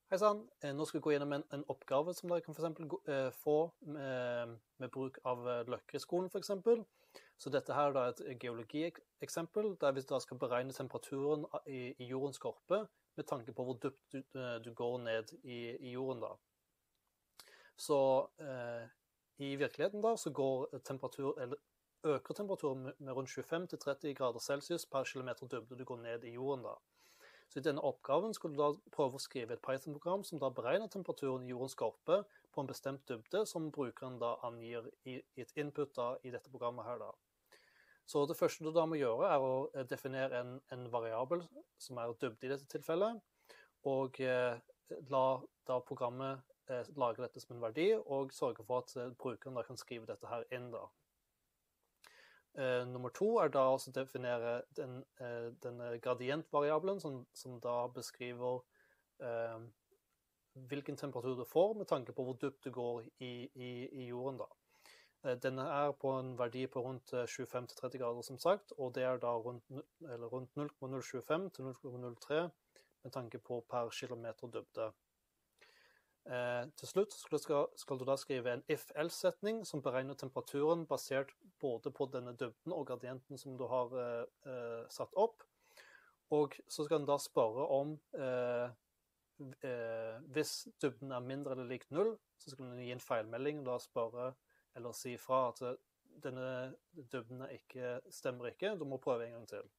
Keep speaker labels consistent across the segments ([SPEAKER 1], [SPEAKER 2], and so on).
[SPEAKER 1] Hei sann, nå skal vi gå gjennom en oppgave som dere kan for eksempel få med bruk av Løkke-skolen for eksempel. Så dette her er da et geologieksempel, der vi da skal beregne temperaturen i jordens skorpe med tanke på hvor dypt du går ned i jorden da. Så i virkeligheten da, så øker temperaturen med rundt 25-30 grader Celsius per kilometer dybde du går ned i jorden da. Så i denne oppgaven skal du da prøve å skrive et Python-program som da beregner temperaturen i jordens skorpe på en bestemt dybde som brukeren da angir i et input da i dette programmet her da. Så det første du da må gjøre er å definere en variabel som er dybde i dette tilfellet, og la da programmet lage dette som en verdi, og sørge for at brukeren da kan skrive dette her inn da. Nummer 2 er da å definere denne gradientvariabelen som da beskriver hvilken temperatur du får med tanke på hvor dypt du går i jorden da. Denne er på en verdi på rundt 25-30 grader som sagt, og det er da rundt 0,025 til 0,03 med tanke på per kilometer dybde. Til slutt skal du da skrive en if-else-setning som beregner temperaturen basert både på denne dybden og gradienten som du har satt opp. Og så skal den da spørre om hvis dybden er mindre eller lik 0, så skal den gi en feilmelding og da spørre eller si fra at denne dybden stemmer ikke, du må prøve en gang til.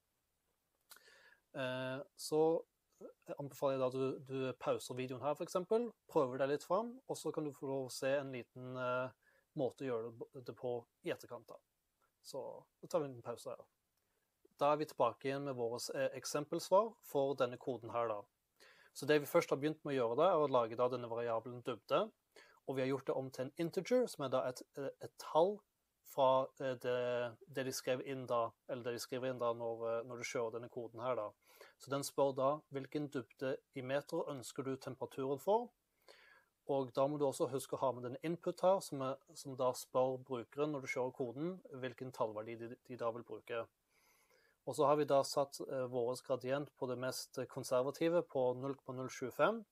[SPEAKER 1] Så jeg anbefaler da at du pauser videoen her for eksempel, prøver deg litt frem, og så kan du få lov å se en liten måte å gjøre det på i etterkant da. Så da tar vi en pause her. Da er vi tilbake igjen med vårt eksempelsvar for denne koden her da. Så det vi først har begynt med å gjøre da, er å lage da denne variabelen dybde, og vi har gjort det om til en integer, som er da et tall fra det de skrev inn da, eller det de skriver inn da når du kjører denne koden her da. Så den spør da hvilken dybde i meter ønsker du temperaturen for, og da må du også huske å ha med denne input her, som da spør brukeren når du kjører koden, hvilken tallverdi de da vil bruke. Og så har vi da satt vår gradient på det mest konservative på 0,025,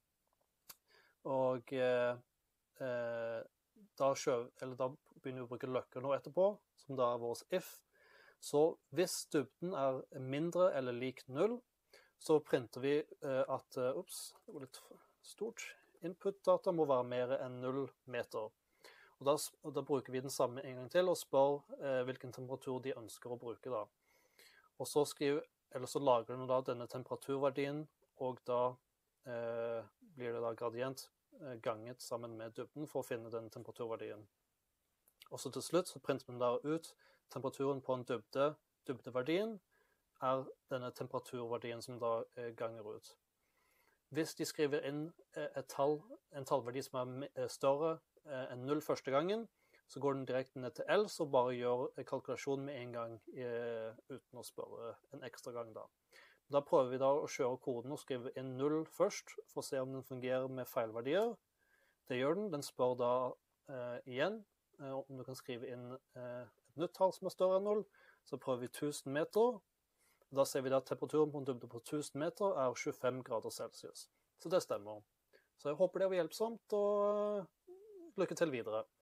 [SPEAKER 1] og da begynner vi å bruke Løkke nå etterpå, som da er vår if. Så hvis dybden er mindre eller lik 0, så printer vi at, det var litt stort, input-data må være mer enn 0 meter. Og da bruker vi den samme en gang til og spør hvilken temperatur de ønsker å bruke da. Og så lager den da denne temperaturverdien, og da blir det da gradient ganget sammen med dybden for å finne den temperaturverdien. Og så til slutt så printer den da ut temperaturen på en dybdeverdien er denne temperaturverdien som da ganger ut. Hvis de skriver inn en tallverdi som er større enn 0 første gangen, så går den direkte ned til else og bare gjør kalkulasjonen med en gang uten å spørre en ekstra gang da. Da prøver vi da å kjøre koden og skrive inn 0 først for å se om den fungerer med feilverdier. Det gjør den. Den spør da igjen om du kan skrive inn et nytt tall som er større enn 0, så prøver vi 1000 meter. Da ser vi da at temperaturen på en dybde på 1000 meter er 25 grader Celsius. Så det stemmer. Så jeg håper det var hjelpsomt, og lykke til videre.